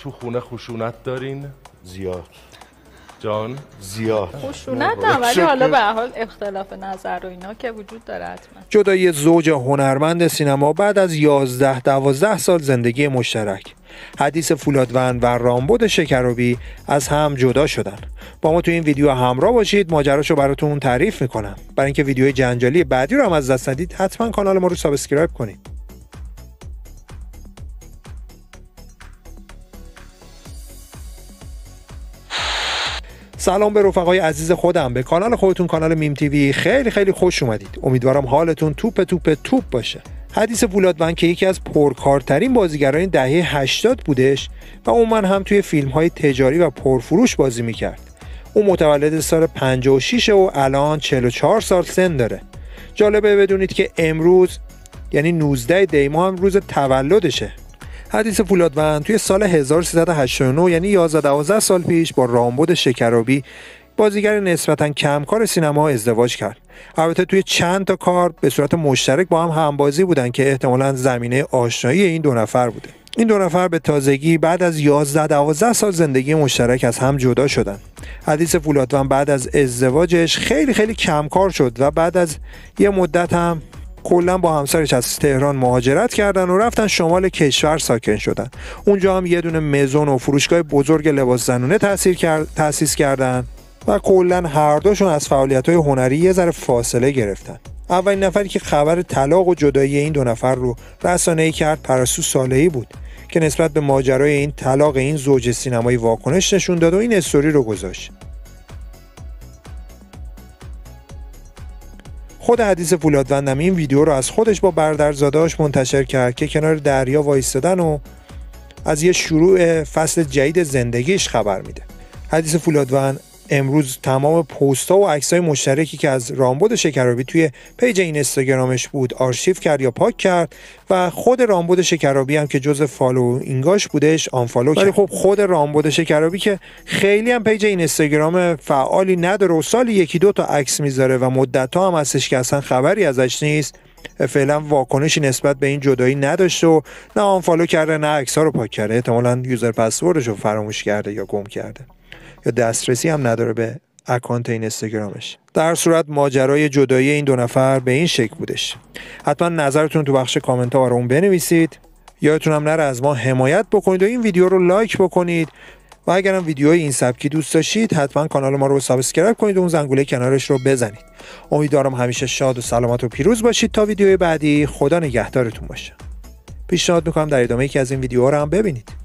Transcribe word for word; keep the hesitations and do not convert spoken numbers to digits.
تو خونه خشونت دارین؟ زیاد. جان؟ زیاد. خشونت نه، ولی حالا به هر حال اختلاف نظر و اینا که وجود داره حتما. جدایی زوج هنرمند سینما بعد از یازده دوازده سال زندگی مشترک. حدیث فولادوند و رامبد شکرابی از هم جدا شدن. با ما تو این ویدیو همراه باشید، ماجراشو براتون تعریف میکنم. برای اینکه ویدیوی جنجالی بعدی رو هم از دست ندید، حتما کانال ما رو سابسکرایب کنید. سلام به رفقای عزیز خودم، به کانال خودتون، کانال میم تیوی خیلی خیلی خوش اومدید. امیدوارم حالتون توپ توپ توپ باشه. حدیث فولادوند که یکی از پرکارترین بازیگران دهه هشتاد بودش و عموما هم توی فیلم‌های تجاری و پرفروش بازی میکرد. اون متولد سال پنجاه و شش و الان چهل و چهار سال سن داره. جالبه بدونید که امروز یعنی نوزده دی ماه هم روز تولدشه. حدیث فولادوند توی سال هزار و سیصد و هشتاد و نه یعنی یازده دوازده سال پیش با رامبد شکرابی، بازیگر نسبتاً کمکار سینما، ازدواج کرد. البته توی چند تا کار به صورت مشترک با هم همبازی بودن که احتمالاً زمینه آشنایی این دو نفر بوده. این دو نفر به تازگی بعد از یازده دوازده سال زندگی مشترک از هم جدا شدن. حدیث فولادوند بعد از ازدواجش خیلی خیلی کمکار شد و بعد از یه مدت هم کلا با همسرش از تهران مهاجرت کردن و رفتن شمال کشور ساکن شدن. اونجا هم یه دونه مزون و فروشگاه بزرگ لباس زنونه تأسیس کرد، تأسیس کردن و کلا هر دوشون از فعالیت‌های هنری یه ذره فاصله گرفتن. اولین نفری که خبر طلاق و جدایی این دو نفر رو رسانه‌ای کرد پرستو صالحی بود که نسبت به ماجرای این طلاق این زوج سینمایی واکنش نشون داد و این استوری رو گذاشت. خود حدیث فولادوند هم این ویدیو رو از خودش با برادرزاده‌اش منتشر کرد که کنار دریا وایستادن و از یه شروع فصل جدید زندگیش خبر میده. حدیث فولادوند امروز تمام پست‌ها و عکس‌های مشترکی که از رامبد شکرابی توی پیج این اینستاگرامش بود آرشیو کرد یا پاک کرد و خود رامبد شکرابی هم که جزء فالوینگاش بودش آنفالو کرد. ولی خب خود رامبد شکرابی که خیلی هم پیج اینستاگرام فعالی نداره و سالی یکی دو تا عکس میذاره و مدت‌ها هم هستش که اصلا خبری ازش نیست، فعلا واکنشی نسبت به این جدایی نداشته و نه آنفالو کرده نه عکس‌ها رو پاک کرده. احتمالاً یوزر پسوردش رو فراموش کرده یا گم کرده یا دسترسی هم نداره به اکانت اینستاگرامش. در صورت ماجرای جدایی این دو نفر به این شکل بودش. حتما نظرتون تو بخش کامنت ها برامون بنویسید. یادتون هم نره از ما حمایت بکنید و این ویدیو رو لایک بکنید و اگر هم ویدیوهای این سبکی دوست داشتید حتما کانال ما رو سابسکرایب کنید و اون زنگوله کنارش رو بزنید. امیدوارم همیشه شاد و سلامت و پیروز باشید. تا ویدیوی بعدی، خدا نگهدارتون باشه. پیشنهاد میکنم در ادامه یکی از این ویدیوها رو هم ببینید.